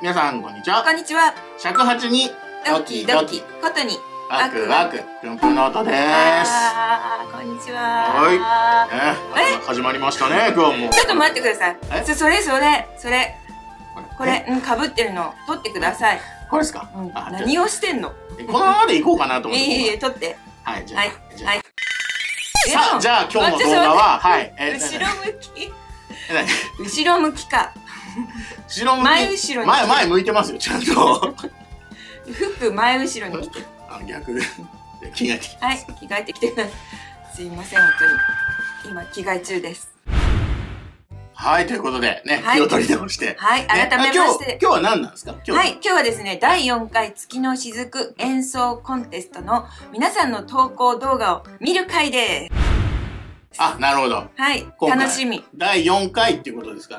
皆さんこんにちは。 こんにちは。 尺八にドキドキことにワクワクぷんぷんノートです。 こんにちは。 はい。始まりましたね。今日も。 ちょっと待ってください。それこれかぶってるの取ってください。 これですか。 何をしてんの？ このままでいこうかなと思って。 いえ取って。 はい、じゃあ。 はい。 さあ、じゃあ今日の動画は、はい。 後ろ向き。後ろ向きか。 後ろ向き。 前後ろに。 前向いてますよ、ちゃんと。 服前後ろに着て。 逆で。着替えてきて。 はい、着替えてきてください。すいません、本当に。今、着替え中です。 はい、ということでね、気を取り直して。 はい、改めまして。 今日は何なんですか？ はい、今日はですね、第4回月の雫演奏コンテストの皆さんの投稿動画を見る回です。 あ、なるほど。 はい、楽しみ。 第4回っていうことですから、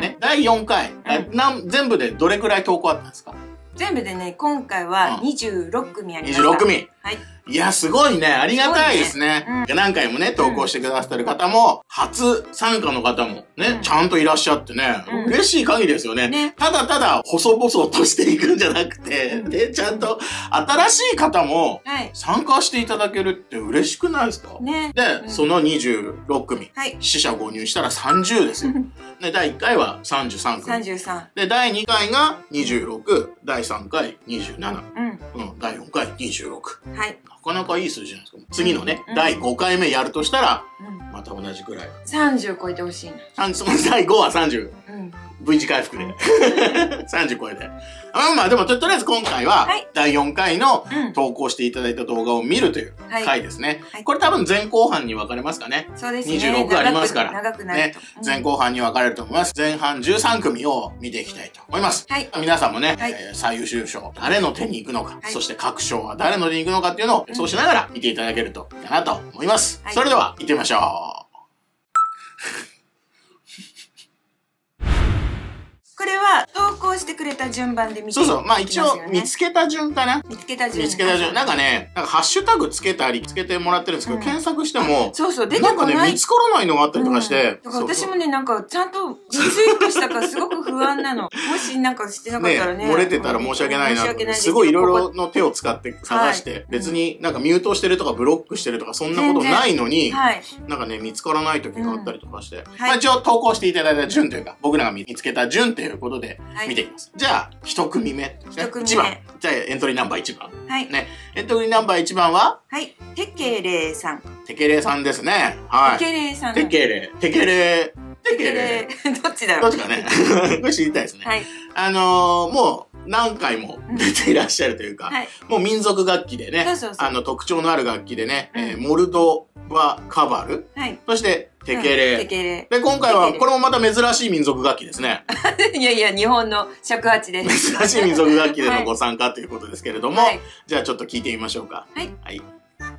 ね、第4回、全部でどれくらい投稿あったんですか？ 全部でね、今回は26組ありました。 26組。 はい。 いや、すごいね。ありがたいですね。何回もね、投稿してくださってる方も、初参加の方もね、ちゃんといらっしゃってね、嬉しい限りですよね。ただただ、細々としていくんじゃなくて、で、ちゃんと、新しい方も、参加していただけるって嬉しくないですか？ね。で、その26組。四捨五入したら30ですよ。で、第1回は33組。33。で、第2回が26、第3回27。第4回26。はい。なかなかいい数字なんですか。次のね、第5回目やるとしたら、また同じくらい。 30超えてほしいな。 その第5は30。V 字回復で。30超えて。まあでも、とりあえず今回は、第4回の投稿していただいた動画を見るという回ですね。これ多分前後半に分かれますかね。そうですね。26ありますから。長くなると。前後半に分かれると思います。前半13組を見ていきたいと思います。皆さんもね、最優秀賞、誰の手に行くのか、そして各賞は誰の手に行くのかっていうのを予想しながら見ていただけるといいかなと思います。それでは、行ってみましょう。 これは投稿してくれた順番で見ていきますよね。そうそう。 まあ一応見つけた順かな。 見つけた順。 なんかね、ハッシュタグつけたりつけてもらってるんですけど、検索しても、 そうそう、出てこない。 なんかね、見つからないのがあったりとかして。 だから私もね、なんかちゃんとリツイートしたからすごく不安なの。もしなんかしてなかったらね。 漏れてたら申し訳ないな。すごいいろいろの手を使って探して、別になんかミュートしてるとかブロックしてるとかそんなことないのに、なんかね、見つからない時があったりとかして。まあ一応投稿していただいた順というか、僕らが見つけた順ということで、見ていきます。じゃあ、1組目。1番。じゃあ、エントリーナンバー1番。はい。ね。エントリーナンバー1番ははい。テケレイさん。 テケレイさんですね。はい。 テケレイさん。 テケレイ。テケレイ。テケレイ。 どっちだろう。 どっちかね。これ知りたいですね。はい。もう、何回も出ていらっしゃるというか、もう民族楽器でね、特徴のある楽器でね、モルドバカバル。はい。そして、テケレイ。で、今回は、これもまた珍しい民族楽器ですね。 いやいや、日本の尺八です。 珍しい民族楽器でのご参加ということですけれども、じゃあちょっと聞いてみましょうか。はい。はい。いい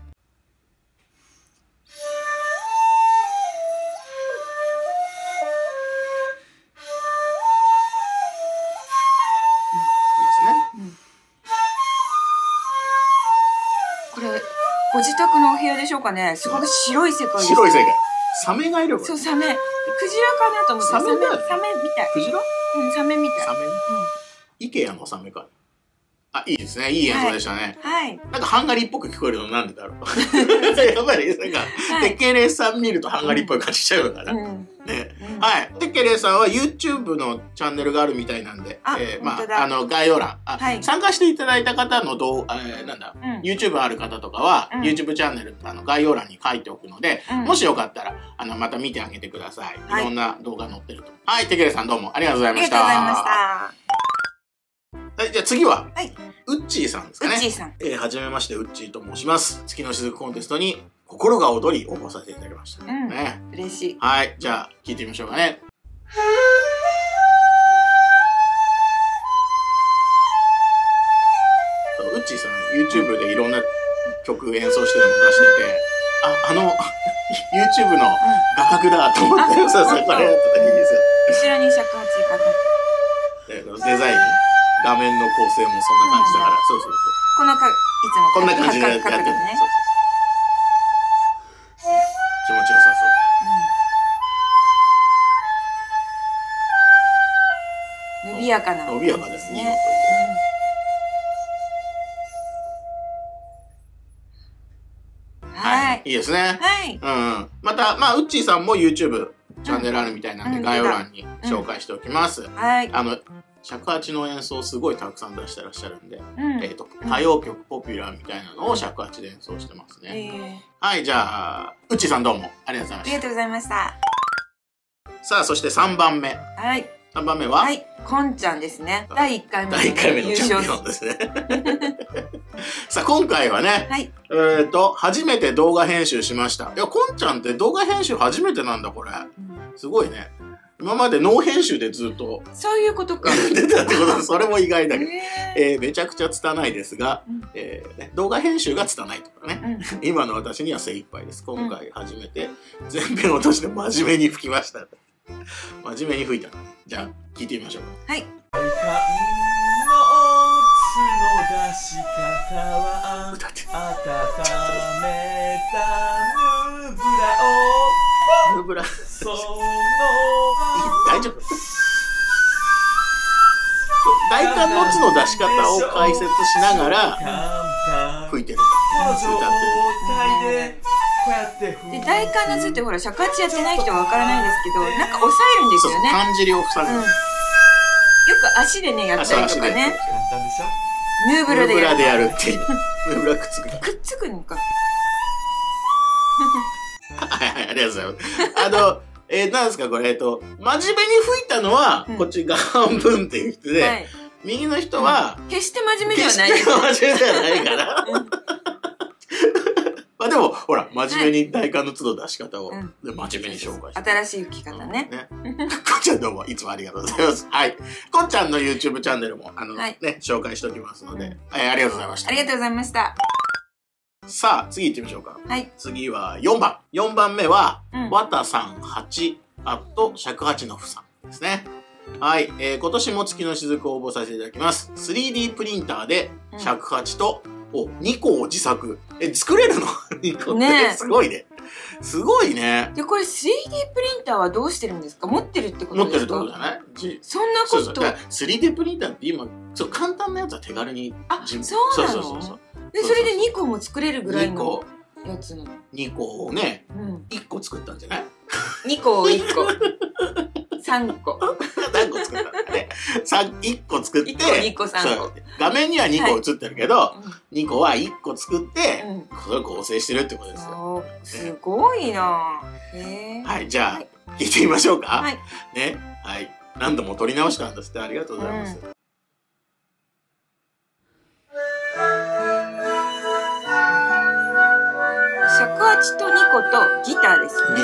ですね。 これ、ご自宅のお部屋でしょうかね。すごく白い世界です。 白い世界。サメがいるわ。 そう、サメ。クジラかなと思って。サメみたい。 クジラ？ サメみたい。 サメ？イケアのサメか。あ、いいですね。いい演奏でしたね。 はい。 なんかハンガリーっぽく聞こえるのなんでだろう。やっぱり、なんか、テケレイさん見るとハンガリーっぽい感じしちゃうから。ね。はい。テケレイさんは YouTube のチャンネルがあるみたいなんで、まあ、概要欄、参加していただいた方のYouTube ある方とかは、YouTube チャンネル、概要欄に書いておくので、もしよかったら、また見てあげてください。いろんな動画載ってると。はい。テケレイさんどうもありがとうございました。 ありがとうございました。 はい、じゃあ次は、ウッチーさんですかね。 ウッチーさん。 はじめまして、ウッチーと申します。月の雫コンテストに心が躍り応募させていただきました。ね。 嬉しい。 はい、じゃあ聞いてみましょうかね。ウッチーさん、YouTube でいろんな曲演奏してるの出してて、YouTube の画角だと思って、これやった時にですよ。後ろに尺八かかって。 デザイン、画面の構成もそんな感じだから、そうそう。 いつもこんな感じでやってるね。気持ちよさそう。 伸びやかな。 伸びやかですね。 はい。 いいですね。 はい。 また、まあ、ウッチーさんも YouTube チャンネルあるみたいなんで、概要欄に紹介しておきます。 はい。 尺八の演奏すごいたくさん出してらっしゃるんで、歌謡曲、ポピュラーみたいなのを尺八で演奏してますね。はい、じゃあ、ウッチーさんどうもありがとうございました。 ありがとうございました。 さあ、そして3番目。 はい。 3番目ははい、こんちゃんですね。第1回目の優勝ですね。さあ、今回はね、はい、初めて動画編集しました。いや、こんちゃんって動画編集初めてなんだ、これ。すごいね。今までノー編集でずっと。 そういうことか。 出たってことそれも意外だけど。めちゃくちゃ拙いですが、動画編集が拙いとかね。今の私には精一杯です。今回初めて全編落として真面目に吹きました。真面目に吹いた。じゃあ、聞いてみましょうか。はい。歌って。ヌーブラ。大丈夫？大寒のつの出し方を解説しながら吹いてる。歌ってる。 で、大寒のつってほら、尺八やってない人はわからないんですけど、なんか押さえるんですよね。 漢字を塞ぐ。よく足でね、やったりとかね。ヌーブラでやるっていう。ヌーブラくっつく。 くっつくのか。 はいはい、ありがとうございます。なんですかこれ、真面目に吹いたのは、こっちが半分っていう人で、右の人は、 決して真面目ではないです。 決して真面目ではないから。まあでも、ほら、真面目に大寒の都度出し方を、真面目に紹介して。 新しい吹き方ね。 こっちゃんどうもいつもありがとうございます。はい。こっちゃんの YouTube チャンネルも、紹介しておきますので、ありがとうございました。 ありがとうございました。 さあ、次行ってみましょうか。 はい。 次は4番。4番目は、わたさん8、尺八のふさんですね。はい。今年も月の雫を応募させていただきます。3D プリンターで尺八と、2個を自作。作れるの ?2 個って。すごいね。すごいね。 で、これ 3D プリンターはどうしてるんですか？持ってるってことですか？ 持ってるってことじゃない？ そんなこと。 3D プリンターって今、簡単なやつは手軽に。 あ、そうなの？で、それで2個も作れるぐらいのやつなの。 2個をね、1個作ったんじゃない？ 2個を1個。3個。 何個作ったんだね。1個作って、 1個、2個、3個。 画面には2個映ってるけど、2個は1個作って、それを合成してるってことですよ。 すごいなぁ。はい、じゃあ、聞いてみましょうか。はい。ね。はい。何度も撮り直したんですって。ありがとうございます。 尺八と2個とギターですね。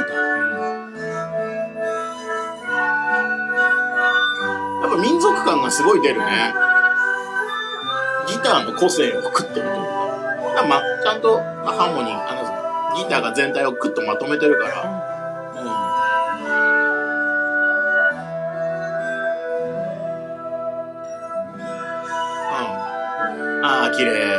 やっぱ民族感がすごい出るね。ギターの個性を食ってるというか。まあ、ちゃんと、ハーモニー、ギターが全体をクッとまとめてるから。ああ、綺麗。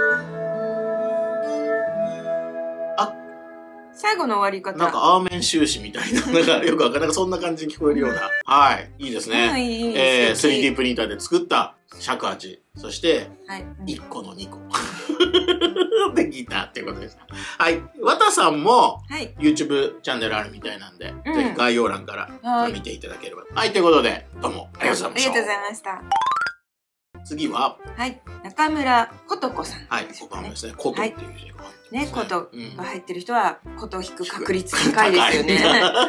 最後の終わり方。 なんか、アーメン終始みたいな、なんか、よくわかんない、そんな感じに聞こえるような。はい。いいですね。3D プリンターで作った尺八。そして、1個の2個。で、ギターっていうことでした。はい。わたさんも、YouTube チャンネルあるみたいなんで、ぜひ概要欄から見ていただければ。はい。ということで、どうもありがとうございました。 ありがとうございました。 次は、 はい。中村ことこさん。 はい。ここですね。ことっていう字が。 ね、ことが入ってる人は、ことを弾く確率高いですよね。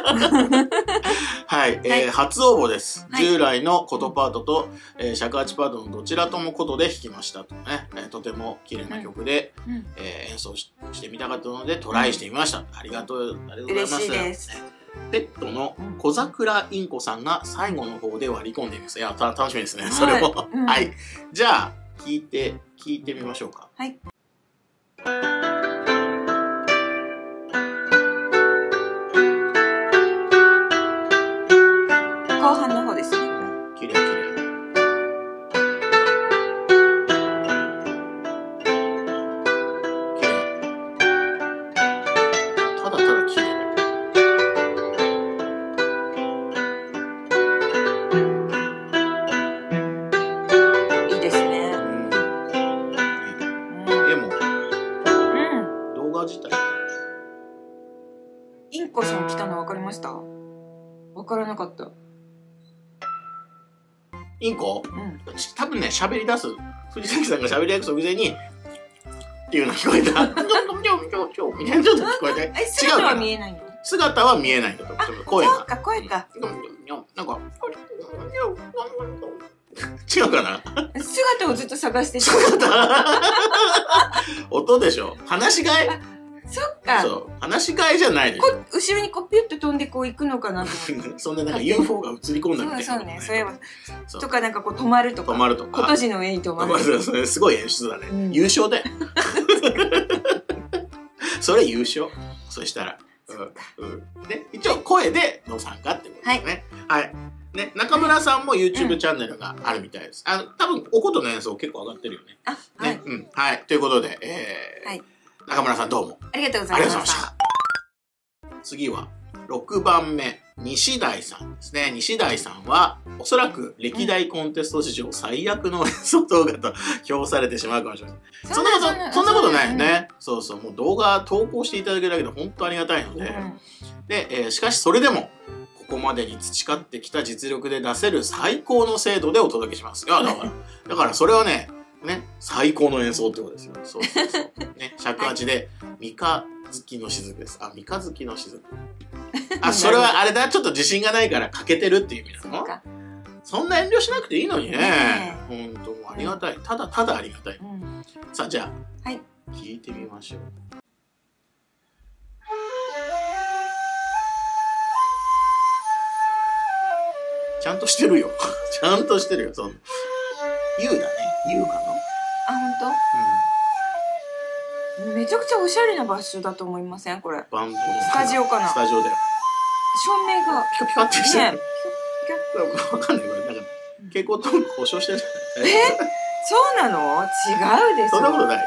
はい。初応募です。従来のことパートと、尺八パートのどちらともことで弾きましたとね。とても綺麗な曲で、演奏してみたかったので、トライしてみました。ありがとうございます。 嬉しいです。 ペットの小桜インコさんが最後の方で割り込んでいます。いや、楽しみですね。それも。はい。じゃあ、聞いてみましょうか。 はい。後半の方ですね。 綺麗綺麗。ただただ綺麗。 たの分かりました？分からなかった。 インコ、 うん、 多分ね、喋り出す。藤崎さんが喋り出す直前に、っていうの聞こえた。みたいなちょっと聞こえて。 姿は見えないの？ 姿は見えないんだと思う。声が。 そうか、声か。 なんか、違うかな？ 姿をずっと探してた。音でしょ？話し飼い？ そっか。 そう。話し飼いじゃないでしょ。 後ろにこうピュッと飛んでこう行くのかなと思って。 そんななんか UFO が映り込んだみたいな。 そうね。そういえば。とかなんかこう止まるとか。 止まるとか。 今年の上に止まる。 すごい演出だね。優勝だよ。それ優勝。そしたら。で、一応声での参加ってことですね。はい。ね、中村さんも YouTube チャンネルがあるみたいです。多分お琴の演奏結構上がってるよね。 はい。 はい。ということで、中村さんどうもありがとうございました。 次は6番目、西大さんですね。西大さんはおそらく歴代コンテスト史上最悪の演奏動画と評されてしまうかもしれない。そんなことないよね。そうそう、もう動画投稿していただけるだけで本当ありがたいので。で、しかしそれでもここまでに培ってきた実力で出せる最高の精度でお届けします。いや、だからそれはね、最高の演奏ってことですよ。そう。ね、尺八で、三日月の雫です。三日月の雫。それはあれだ、ちょっと自信がないから欠けてるっていう意味なの？そんな遠慮しなくていいのにね。ほんと、もうありがたい。ただただありがたい。さあ、じゃあ、聞いてみましょう。ちゃんとしてるよ。ちゃんとしてるよ。U だね。U かな。 本当？めちゃくちゃおしゃれな場所だと思いません？これ。 バンドスタジオかな。 スタジオだよ。 照明がピカピカってしてる。わかんないこれ。なんか蛍光灯故障してるじゃない。 そうなの？違うです。 そんなことない。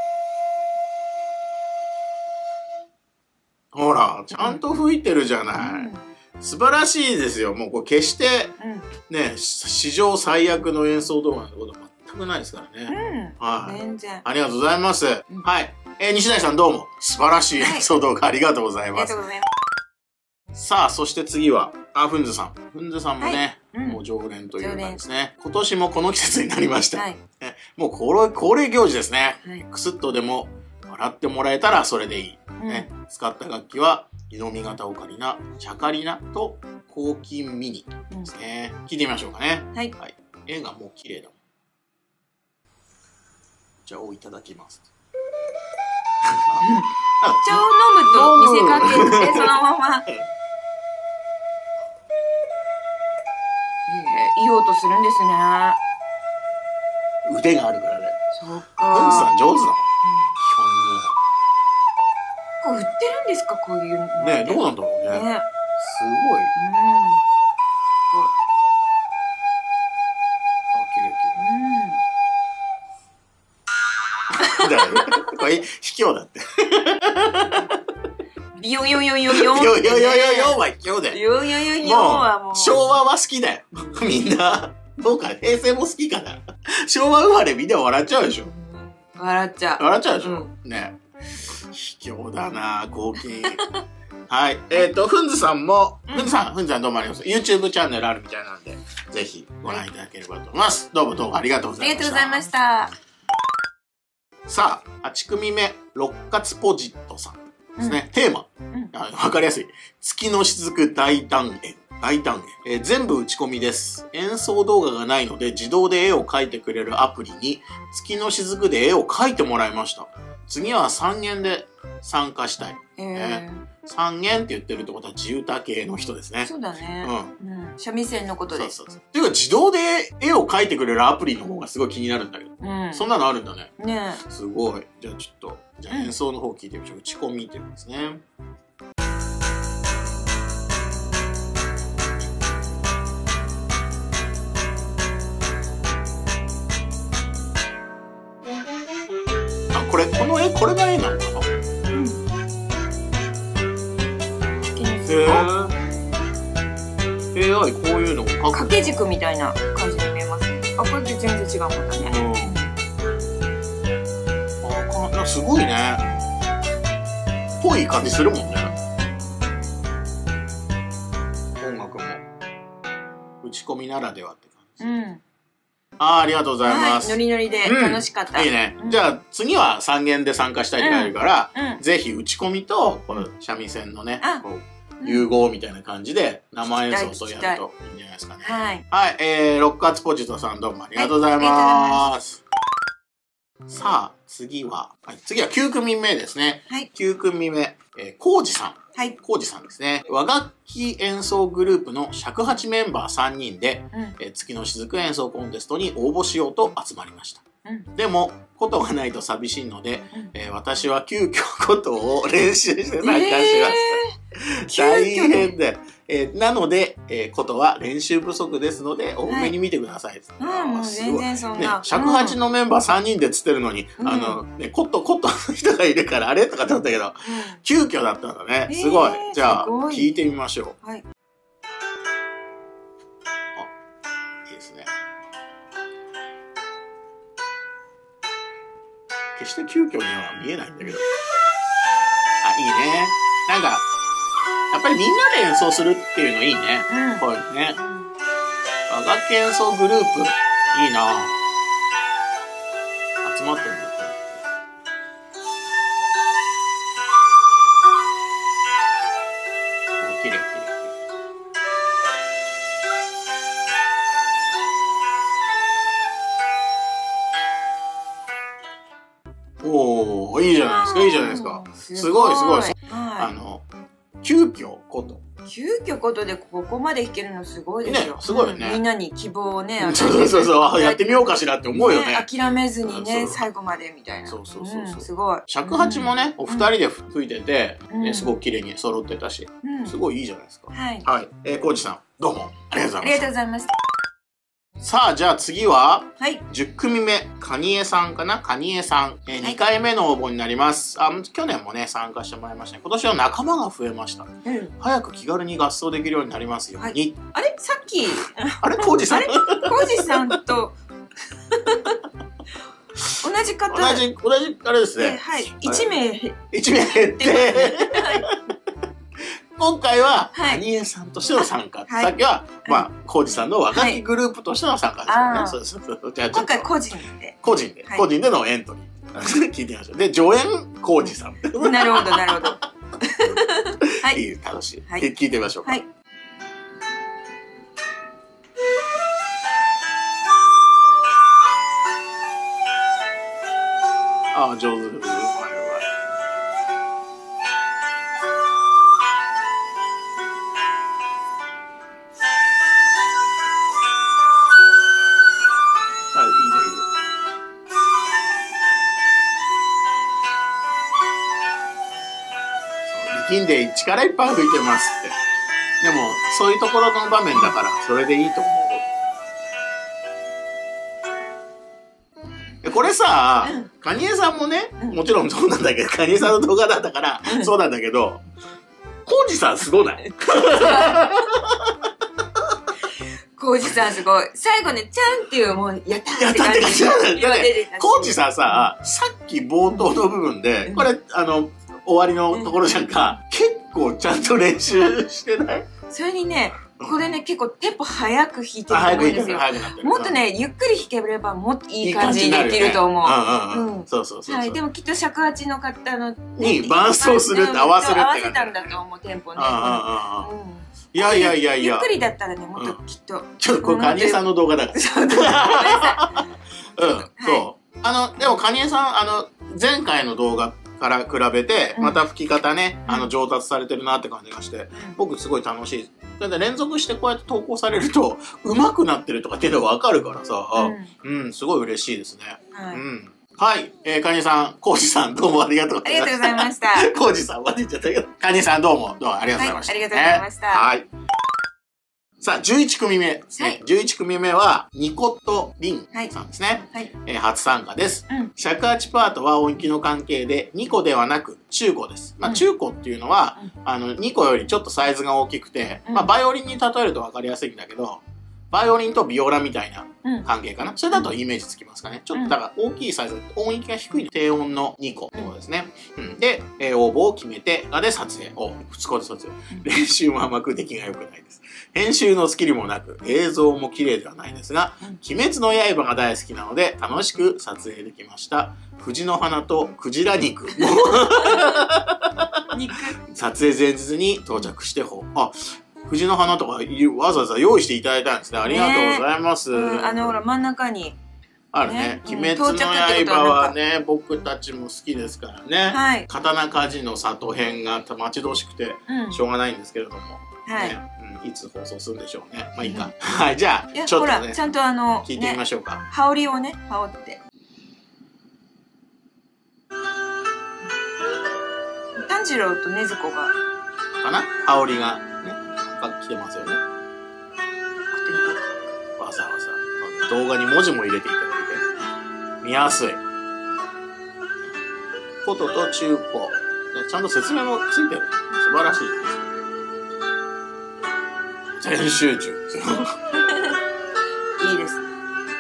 ほら、ちゃんと吹いてるじゃない。素晴らしいですよ。もうこれ決してね、史上最悪の演奏動画のことは全くないですからね。はい。全然。ありがとうございます。はい。西大さんどうも素晴らしい演奏動画ありがとうございます。さあ、そして次は、フンズさん。フンズさんもね、もう常連というかですね。今年もこの季節になりました。もう恒例行事ですね。くすっとでも笑ってもらえたらそれでいい。使った楽器は、猪見型オカリナ、チャカリナと抗菌ミニですね。聞いてみましょうかね。はい。絵がもう綺麗だもん。じゃあ、いただきます。 茶を飲むと見せかけて、そのまま。いい音するんですね。 腕があるからね。 そうか。 フンズさん上手だもん。 売ってるんですか、こういうの。 ね、どうなんだろうね。すごい。すごい。綺麗綺麗。これ卑怯だって。 ヨヨヨヨヨヨヨヨヨヨヨは卑怯だよ。 ヨヨヨヨはもう。 昭和は好きだよ。みんな。どうか、平成も好きかな。昭和生まれみんな笑っちゃうでしょ。 笑っちゃう。 笑っちゃうでしょ。ね。卑怯だな、合金。はい。フンズさんも、フンズさんどうもありがとうございます。YouTube チャンネルあるみたいなんで、ぜひご覧いただければと思います。どうもありがとうございました。 ありがとうございました。 さあ、8組目、六活ポジットさんですね。テーマ。わかりやすい。月の雫大団円。全部打ち込みです。演奏動画がないので自動で絵を描いてくれるアプリに月の雫で絵を描いてもらいました。次は3弦で参加したい。3弦って言ってるってことは地歌系の人ですね。 そうだね。三味線のことです。 っていうか自動で絵を描いてくれるアプリの方がすごい気になるんだけど。そんなのあるんだね。ね。すごい。じゃあちょっと、演奏の方聞いてみましょう。打ち込みって言うんですね。これが絵なのかな。AI こういうのを描く。 掛け軸みたいな感じに見えますね。これって全然違うもんだね。 すごいね。ぽい感じするもんね。 ち込みならではって感じ。 うん。 ありがとうございます。 ノリノリで楽しかった。 いいね。じゃあ次は3限で参加したいって書いてるから、ぜひ打ち込みと、この三味線のね、こう、融合みたいな感じで生演奏とやるといいんじゃないですかね。はい。はい、ロックアツポジトさんどうもありがとうございます。さあ、次は9組目ですね。はい。9組目、コウジさん。はい。コウジさんですね。和楽器演奏グループの尺八メンバー3人で、月の雫演奏コンテストに応募しようと集まりました。でも、琴がないと寂しいので、私は急遽琴を練習して参加しました。大変で。なので、琴は練習不足ですので、多めに見てください。 もう全然そんな。 尺八のメンバー3人でつってるのに、琴の人がいるからあれとかって思ったけど、急遽だったんだね。すごい。じゃあ、聞いてみましょう。はい。いいですね。決して急遽には見えないんだけど。あ、いいね。なんか、やっぱりみんなで演奏するっていうのいいね。こういうね。和楽器演奏グループ、いいな。集まってるんだ。きれいきれい。おー、いいじゃないですか、いいじゃないですか。すごいすごい。急遽ことでここまで弾けるのすごいですよ。ね、すごいよね。みんなに希望をね、そう、やってみようかしらって思うよね。諦めずにね、最後までみたいな。そう。すごい。尺八もね、お二人で吹いてて、すごく綺麗に揃ってたし、すごいいいじゃないですか。はい。はい。コウジさん、どうもありがとうございます。ありがとうございます。さあ、じゃあ次は、10組目、カニエさんかな、カニエさん。2回目の応募になります。去年もね、参加してもらいましたね。今年は仲間が増えました。早く気軽に合奏できるようになりますように。あれさっき、あれコウジさんコウジさんと、同じ方。同じ、あれですね。はい。1名減って。今回は、カニエさんとしての参加。さっきは、コウジさんの和楽器グループとしての参加ですよね。そう。じゃあ、今回個人で。個人でのエントリー。聞いてみましょう。で、助演、コウジさん。なるほど。はい。楽しい。聞いてみましょう。はい。上手。力んで力いっぱい吹いてますって。でも、そういうところの場面だから、それでいいと思う。これさ、カニエさんもね、もちろんそうなんだけど、カニエさんの動画だったから、そうなんだけど、コウジさんすごない？コウジさんすごい。最後ね、ちゃんっていう、もう、やったって感じ。コウジさんさ、さっき冒頭の部分で、これ、終わりのところじゃんか、結構ちゃんと練習してない？それにね、これね、結構テンポ早く弾いてると思うんですよ。もっとね、ゆっくり弾ければもっといい感じにできると思う。そう。はい、でもきっと尺八の方のに伴奏するって合わせるって合わせたんだと思う、テンポね。いや。ゆっくりだったらね、もっときっと。ちょっとこれカニエさんの動画だから。そう。そう。でもカニエさん、前回の動画から比べて、また吹き方ね、上達されてるなって感じがして、僕すごい楽しい。だって連続してこうやって投稿されると、上手くなってるとかっていうのがわかるからさ、すごい嬉しいですね。はい。カニさん、コウジさん、どうもありがとうございました。ありがとうございました。コウジさんは言っちゃったけど、カニさんどうもありがとうございました。ありがとうございました。はい。さあ、11組目ですね。11組目は、ニコット・リンさんですね。初参加です。尺八パートは音域の関係で、2個ではなく、中個です。中個っていうのは、2個よりちょっとサイズが大きくて、バイオリンに例えると分かりやすいんだけど、 バイオリンとビオラみたいな関係かな。それだとイメージつきますかね。ちょっとだから大きいサイズ、音域が低い低音の2個ってことですね。で、応募を決めて、で撮影を、2日で撮影。練習も甘く出来が良くないです。編集のスキルもなく、映像も綺麗ではないですが、鬼滅の刃が大好きなので、楽しく撮影できました。藤の花とクジラ肉も撮影前日に到着して藤の花とかわざわざ用意していただいたんですね。ありがとうございます。 ほら真ん中に。 あるね。鬼滅の刃はね、僕たちも好きですからね。はい。刀鍛冶の里編が待ち遠しくてしょうがないんですけれども。はい。いつ放送するんでしょうね。まあいいか。はい。じゃあ、ちょっとね、 ちゃんと聞いてみましょうか。 羽織をね、羽織って。炭治郎と禰豆子が。 かな？羽織がね、来てますよね。わざわざ動画に文字も入れていただいて見やすい。ことと中古、ちゃんと説明もついてる。素晴らしいです。全集中。 いいですね。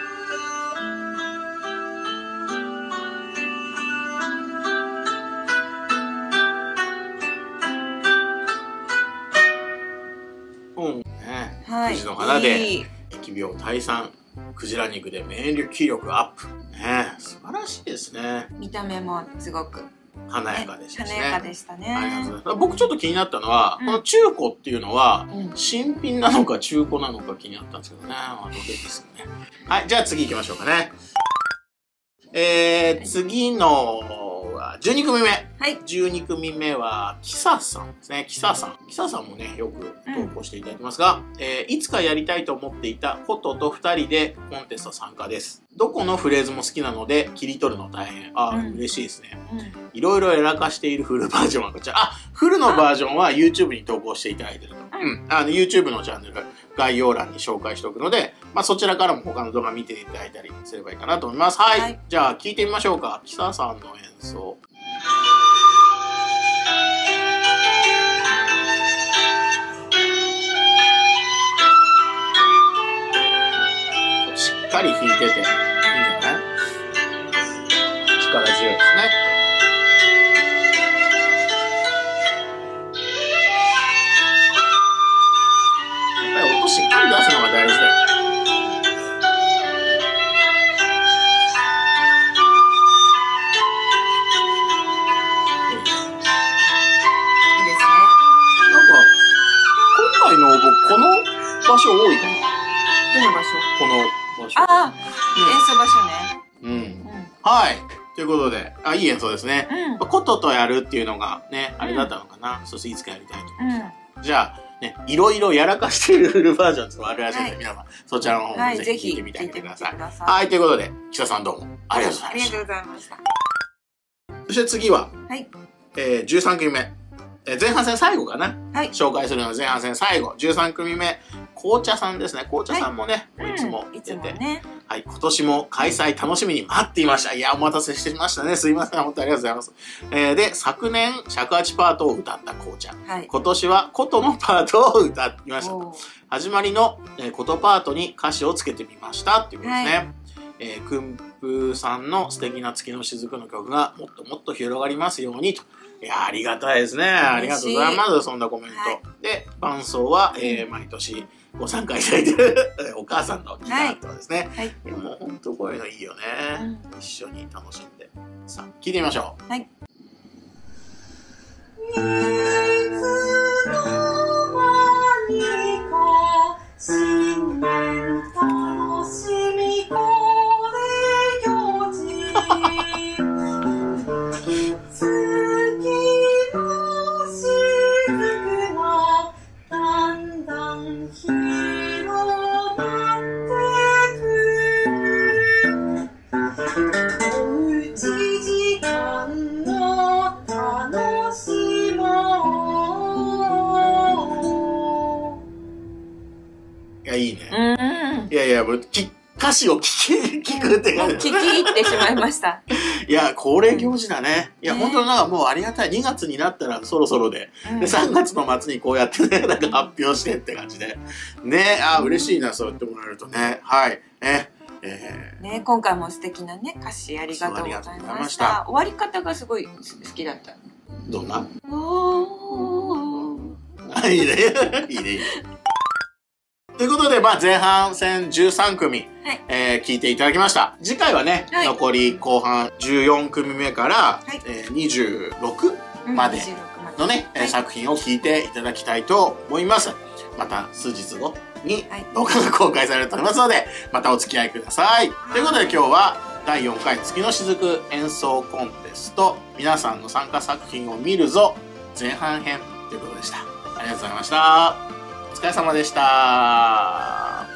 藤の花で疫病退散、クジラ肉で免疫力アップ。素晴らしいですね。 見た目もすごく華やかでしたね。 華やかでしたね。 僕ちょっと気になったのは、この中古っていうのは、新品なのか中古なのか気になったんですけどね。どれですね。はい、じゃあ次行きましょうかね。次の12組目。はい。12組目は、キサさんですね。キサさんもね、よく投稿していただきますが、いつかやりたいと思っていたことと2人でコンテスト参加です。どこのフレーズも好きなので、切り取るの大変。嬉しいですね。いろいろやらかしているフルバージョンはこちら。フルのバージョンは YouTube に投稿していただいてると。YouTube のチャンネル概要欄に紹介しておくので、そちらからも他の動画見ていただいたりすればいいかなと思います。はい。じゃあ、聞いてみましょうか。キサさんの演奏。しっかり弾いてていいんじゃない？力強いですね。やっぱり音しっかり出すのが大事だよ。この場所多いかな。 どの場所？ この場所。 演奏場所ね。はい。ということで、いい演奏ですね。こととやるっていうのがね、あれだったのかな。そしていつかやりたいと。じゃあ、ね、いろいろやらかしているフルバージョンとあるらしいので、皆さん、そちらの方もぜひ聞いてみてあげてください。はい。ということで、キサさんどうもありがとうございました。 ありがとうございました。 そして次は、13組目。前半戦最後かな、紹介するのは前半戦最後。13組目、紅茶さんですね。紅茶さんもね、いつも出て、はい、今年も開催楽しみに待っていました。いや、お待たせしてましたね。すいません。本当にありがとうございます。で、昨年、尺八パートを歌った紅茶。今年は琴のパートを歌いました。始まりの琴パートに歌詞をつけてみました。っていうことですね。くんぷさんの素敵な月の雫の曲がもっともっと広がりますようにと。いや、ありがたいですね。ありがとうございます。そんなコメント。で、伴奏は、毎年ご参加いただいているお母さんのギターとかですね。もう本当こういうのいいよね。一緒に楽しんで。さあ、聴いてみましょう。はい。新年楽しみこれ行事月の雫がだんだん広がってくおうち時間の楽しもう。いや、いいね。いやいや、もう歌詞を聞くってもう聞き入ってしまいました。 いや、恒例行事だね。いや、本当になんかもうありがたい。2月になったらそろそろで。で、3月の末にこうやってね、なんか発表してって感じで。ね、嬉しいな、そう言ってもらえるとね。はい。 ね、今回も素敵なね、歌詞ありがとうございました。終わり方がすごい好きだった。 どんな？いいね。いいね。ということで、前半戦13組、聞いていただきました。次回はね、残り後半14組目から、26までのね、作品を聞いていただきたいと思います。また数日後に動画が公開されると思いますので、またお付き合いください。ということで今日は第4回月の雫演奏コンテスト、皆さんの参加作品を見るぞ前半編ということでした。ありがとうございました。お疲れ様でした。